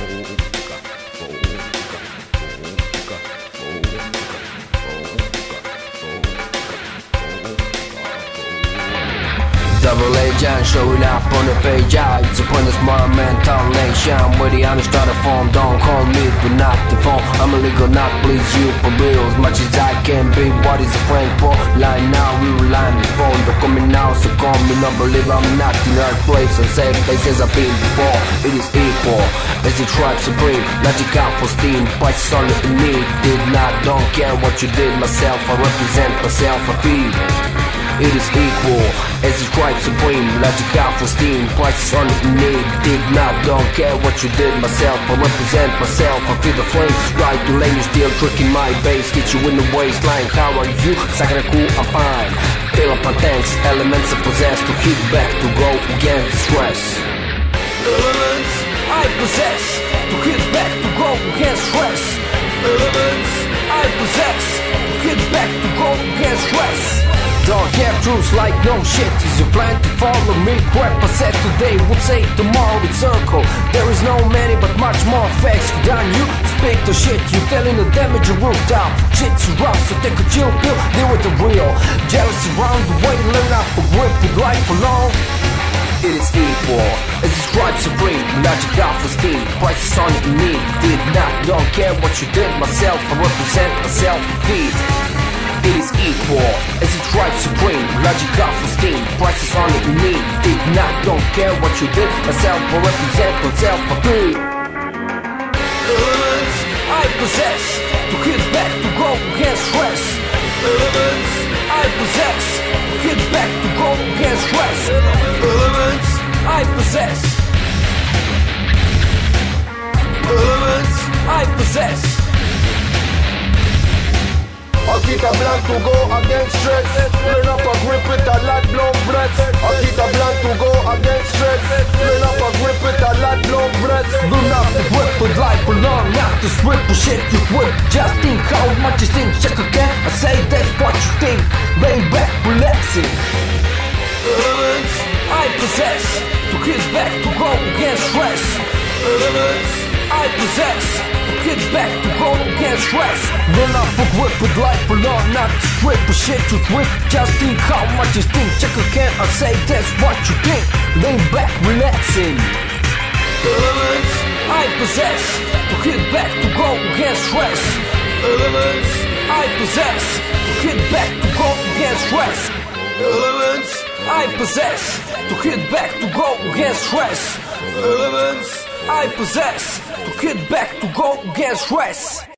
Double agent showing up on the page. It's upon this monumental nation where the honest started form. Don't call me for nothing phone. I'm illegal, not please you for real. As much as I can be, what is a friend for? Line now, we will line before. Don't come in now, so call me. Not believe I'm not in earth place and safe places I've been before. It is equal as the tribe supreme. Logic out for steam, prices only in need. Did not, don't care what you did. Myself, I represent myself, I feed. It is equal as the tribe supreme. Logic out for steam, prices only in need. Did not, don't care what you did. Myself, I represent myself, I feel the flame. Right to lane, you still tricking my base. Get you in the waistline, how are you? Sakura cool, I'm fine. Fill up my tanks, elements I possess. To kick back, to go against the stress. Elements I possess. To kick back, to go against stress. Elements I possess. To kick back, to go against stress. Don't have truths like no shit. Is your plan to follow me? Crap I said today would say tomorrow it's circle. There is no many but much more facts than you speak the shit. You telling the damage you worked out. Shit's rough, so take a chill pill. Deal with the real. Jealousy round the way. Learn up a grip with life alone. It is equal as the tribe supreme. Logic out for steam, prices on it in need. Did not, don't care what you did. Myself, I represent myself, feed. It is equal as the tribe supreme. Logic out for steam, prices on it in need. Did not, don't care what you did. Myself, I represent myself, I feed. Elements I possess. To hit back, to go against stress. Elements I possess. To hit back, to go against stress. Elements I possess. Elements I possess. I'll keep a blank to go against stress. Learn up a grip with a lot long breath. I'll keep a blank to go against stress. Learn up a grip with a lot long breath. Learn up the grip with life alone. Not to swip the shit you quit. Just think how much you think. Check again. I say that's what you think. Lean back, relaxing. Elements I possess. To hit back, to go against stress. Elements I possess. To hit back, to go against stress. Learn up a grip with life alone. Not to swip the shit you quit. Just think how much you think. Check again. I say that's what you think. Lean back, relaxing. Elements I possess. To hit back, to go against stress. Elements I possess. To hit back, to go against stress. Elements I possess. To hit back, to go against stress. Elements I possess. To hit back, to go against stress.